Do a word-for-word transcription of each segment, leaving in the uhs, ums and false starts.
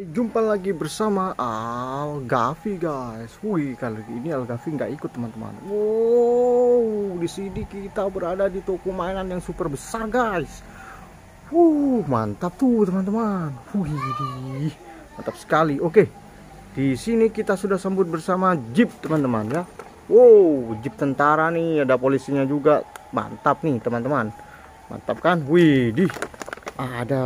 Jumpa lagi bersama Algavi guys. Wih, kali ini Algavi nggak ikut teman-teman. Wow, di sini kita berada di toko mainan yang super besar guys. Wuh, mantap tuh teman-teman. Wih, mantap sekali. Oke, di sini kita sudah sambut bersama Jeep teman-teman ya. Wow, Jeep tentara nih, ada polisinya juga. Mantap nih teman-teman. Mantap kan? Wih, di ada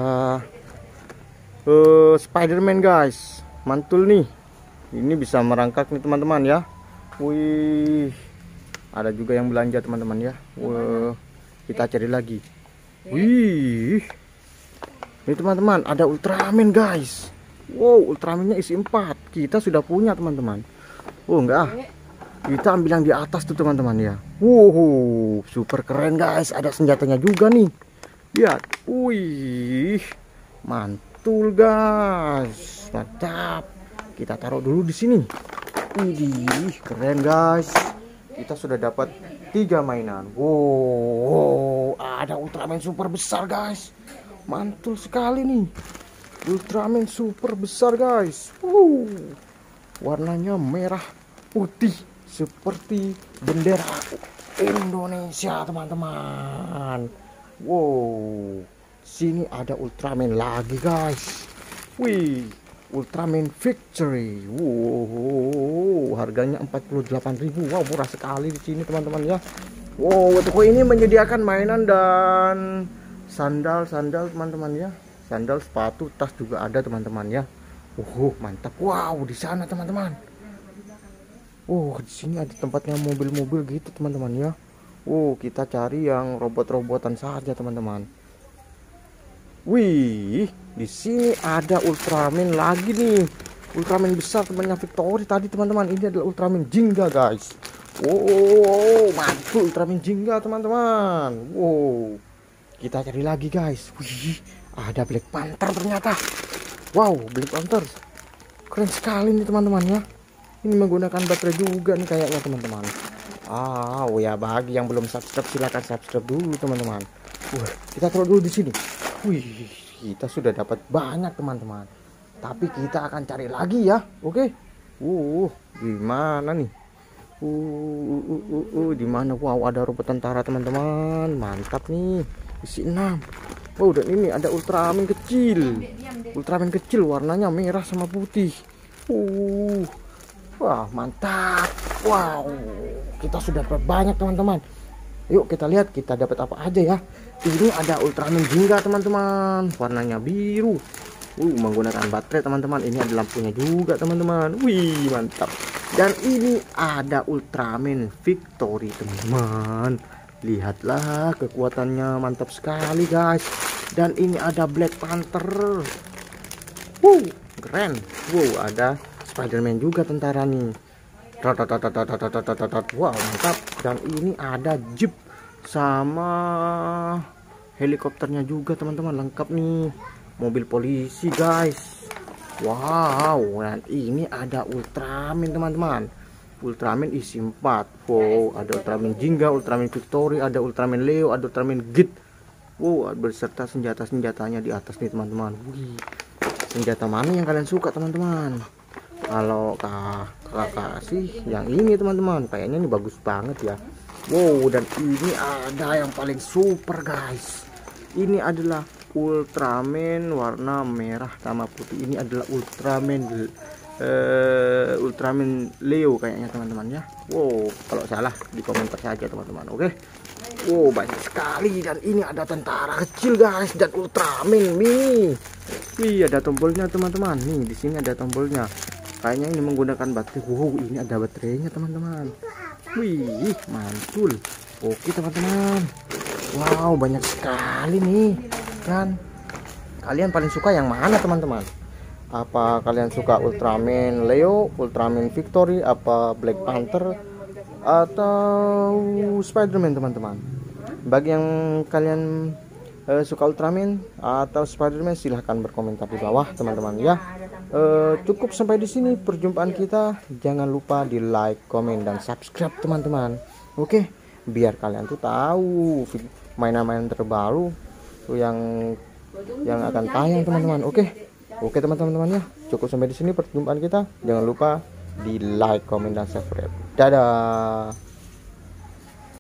Uh, Spider-Man guys, mantul nih. Ini bisa merangkak nih teman-teman ya. Wih, ada juga yang belanja teman-teman ya. Wah, kita cari lagi. Wih, ini teman-teman ada Ultraman guys. Wow, Ultramannya isi empat. Kita sudah punya teman-teman. Oh enggak, kita ambil yang di atas tuh teman-teman ya. Wow, super keren guys. Ada senjatanya juga nih. Lihat, wih, mantap. Betul guys, mantap. Kita taruh dulu di sini. Widih, keren guys. Kita sudah dapat tiga mainan. Wow, ada Ultraman super besar guys. Mantul sekali nih. Ultraman super besar guys. Wow, warnanya merah putih seperti bendera Indonesia teman-teman. Wow, sini ada Ultraman lagi guys. Wih, Ultraman Victory. Wow, harganya empat puluh delapan ribu. Wow, murah sekali di sini teman-teman ya. Wow, toko ini menyediakan mainan dan sandal-sandal teman-teman ya. Sandal, sepatu, tas juga ada teman-teman ya. Uh, mantap. Wow, di sana teman-teman. Oh, di sini ada tempatnya mobil-mobil gitu teman-teman ya. Wow, kita cari yang robot-robotan saja teman-teman. Wih, di sini ada Ultraman lagi nih. Ultraman besar temannya Victory tadi teman-teman. Ini adalah Ultraman Jingga guys. Wow, mantul Ultraman Jingga teman-teman. Wow, kita cari lagi guys. Wih, ada Black Panther ternyata. Wow, Black Panther keren sekali nih teman-teman ya. Ini menggunakan baterai juga nih kayaknya teman-teman. Ah, oh ya, bagi yang belum subscribe silahkan subscribe dulu teman-teman. Wah, kita taruh dulu di sini. Wih, kita sudah dapat banyak teman-teman. Tapi kita akan cari lagi ya. Oke. Uh, gimana nih? Uh, uh, uh, uh, di mana? Wow, ada robot tentara teman-teman. Mantap nih. Isi enam. Oh, dan ini ada Ultraman kecil. Ultraman kecil warnanya merah sama putih. Uh. Wah, mantap. Wow. Kita sudah dapat banyak teman-teman. Yuk kita lihat kita dapat apa aja ya. Ini ada Ultraman Jingga teman-teman, warnanya biru. Uh, menggunakan baterai teman-teman. Ini ada lampunya juga teman-teman. Wih, mantap. Dan ini ada Ultraman Victory teman-teman. Lihatlah kekuatannya, mantap sekali guys. Dan ini ada Black Panther. Wow, keren. Wow, ada Spider-Man juga tentara nih. Wow, mantap. Dan ini ada Jeep sama helikopternya juga teman-teman, lengkap nih. Mobil polisi guys. Wow, dan ini ada Ultraman teman-teman. Ultraman isi empat. Wow, ada Ultraman Jingga, Ultraman Victory, ada Ultraman Leo, ada Ultraman Git. Wow, beserta senjata-senjatanya di atas nih teman-teman. Wih, senjata mana yang kalian suka teman-teman? Kalau kakak sih yang ini teman-teman, kayaknya ini bagus banget ya. Wow, dan ini ada yang paling super guys. Ini adalah Ultraman warna merah sama putih. Ini adalah Ultraman uh, Ultraman Leo kayaknya teman-teman ya. Wow, kalau salah di komentar saja teman-teman. Oke. Wow, banyak sekali. Dan ini ada tentara kecil guys, dan Ultraman mini. Wih, ada tombolnya teman-teman. Nih di sini ada tombolnya. Kayaknya ini menggunakan baterai. Wow, ini ada baterainya teman-teman. Wih, mantul. Oke teman-teman. Wow, banyak sekali nih. Kan kalian paling suka yang mana teman-teman? Apa kalian suka Ultraman Leo, Ultraman Victory, apa Black Panther, atau Spider-Man teman-teman? Bagi yang kalian uh, suka Ultraman atau Spider-Man, silahkan berkomentar di bawah teman-teman ya. Uh, cukup sampai di sini perjumpaan kita. Jangan lupa di like, komen, dan subscribe teman-teman. Oke, biar kalian tuh tahu mainan-mainan terbaru yang yang akan tayang teman-teman. Oke, Oke teman-teman ya, cukup sampai di sini perjumpaan kita. Jangan lupa di like, komen, dan subscribe. Dadah.